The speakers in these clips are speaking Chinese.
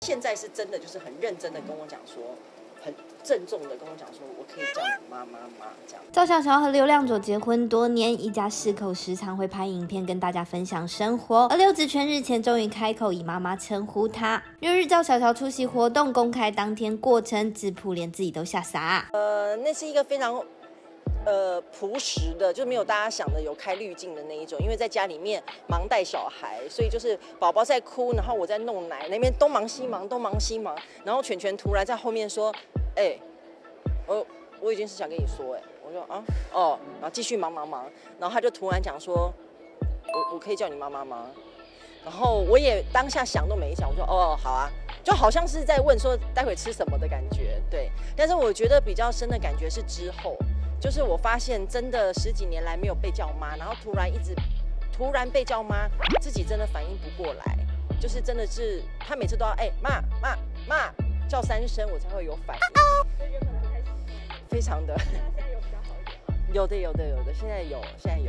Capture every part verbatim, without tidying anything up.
现在是真的就是很认真的跟我讲说，很郑重的跟我讲说，我可以叫你妈妈吗？这样。 赵小乔和刘亮佐结婚多年，一家四口时常会拍影片跟大家分享生活。而刘子权日前终于开口以妈妈称呼她。六日赵小乔出席活动，公开当天过程，自曝连自己都吓傻。 呃，那是一个非常。呃，朴实的，就没有大家想的有开滤镜的那一种，因为在家里面忙带小孩，所以就是宝宝在哭，然后我在弄奶，那边东忙西忙，东忙西忙，然后犬犬突然在后面说：“哎、欸，我我有一件事想跟你说、欸，哎，我说啊，哦，然后继续忙忙忙，然后他就突然讲说：我我可以叫你妈妈吗？然后我也当下想都没想，我说哦，好啊，就好像是在问说待会吃什么的感觉，对。但是我觉得比较深的感觉是之后。就是我发现真的十几年来没有被叫妈，然后突然一直突然被叫妈，自己真的反应不过来，就是真的是他每次都要哎妈妈妈叫三声我才会有反应，非常的。有的有的有的，现在有现在有。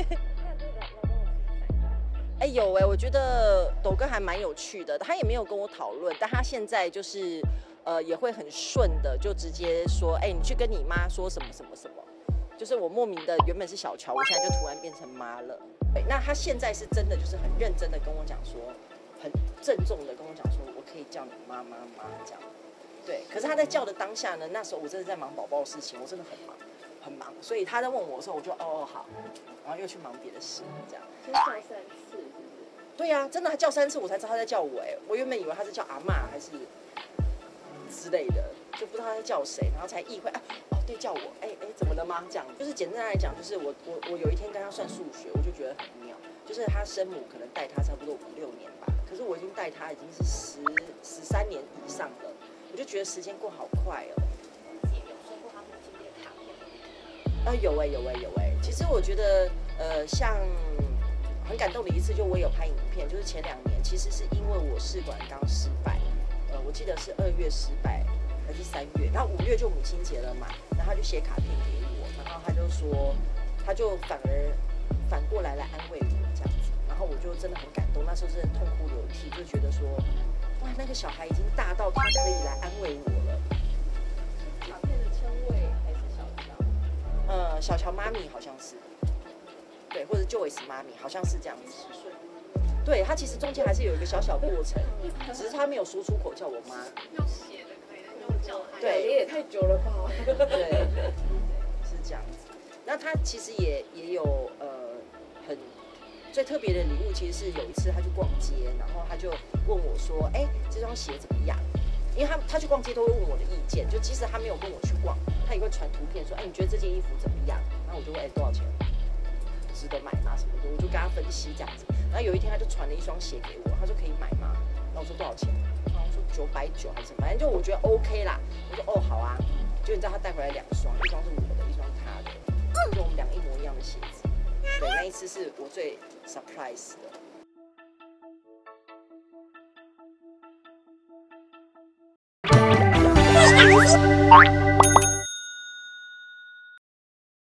哎、欸、有哎、欸，我觉得斗哥还蛮有趣的，他也没有跟我讨论，但他现在就是。呃，也会很顺的，就直接说，哎、欸，你去跟你妈说什么什么什么，就是我莫名的原本是小乔，我现在就突然变成妈了。对，那他现在是真的就是很认真的跟我讲说，很郑重的跟我讲说，我可以叫你妈妈吗？这样。对，可是他在叫的当下呢，那时候我真的在忙宝宝的事情，我真的很忙，很忙，所以他在问我的时候，我就哦哦好，然后又去忙别的事，这样。 先叫三次，是不是？ 对呀、啊，真的他叫三次，我才知道他在叫我、欸。哎，我原本以为他是叫阿嬷还是。之类的，就不知道他在叫谁，然后才意会啊，哦，对，叫我，哎哎，怎么了吗？这样，就是简单来讲，就是我我我有一天跟他算数学，我就觉得很妙，就是他生母可能带他差不多五六年吧，可是我已经带他已经是十十三年以上了，我就觉得时间过好快哦。 也有说过他们今天卡片。 啊，有哎、欸、有哎、欸、有哎、欸，其实我觉得呃，像很感动的一次，就我有拍影片，就是前两年，其实是因为我试管刚失败。呃，我记得是二月失败还是三月，然后五月就母亲节了嘛，然后他就写卡片给我，然后他就说，他就反而反过来来安慰我这样子，然后我就真的很感动，那时候真的痛哭流涕，就觉得说，哇，那个小孩已经大到他可以来安慰我了。 卡片的称谓还是小乔？ 呃，小乔妈咪好像是，对，或者 Joyce 妈咪好像是这样子。对他其实中间还是有一个小小过程，只是他没有说出口叫我妈。 用写的可以，用叫的。 对， 也太久了吧？ 对，是这样子。那他其实也也有呃很最特别的礼物，其实是有一次他去逛街，然后他就问我说：“哎、欸，这双鞋怎么样？”因为他他去逛街都会问我的意见，就即使他没有跟我去逛，他也会传图片说：“哎、欸，你觉得这件衣服怎么样？”然后我就问：“哎、欸，多少钱？值得买吗？什么的？”我就跟他分析这样子。然后有一天他就传了一双鞋给我，他说可以买吗？然后我说多少钱？然后我说九百九还是什么，反正就我觉得 OK 啦。我说哦好啊，就你知道他带回来两双，一双是我的，一双他的，就我们两个一模一样的鞋子。对，那一次是我最 surprise 的。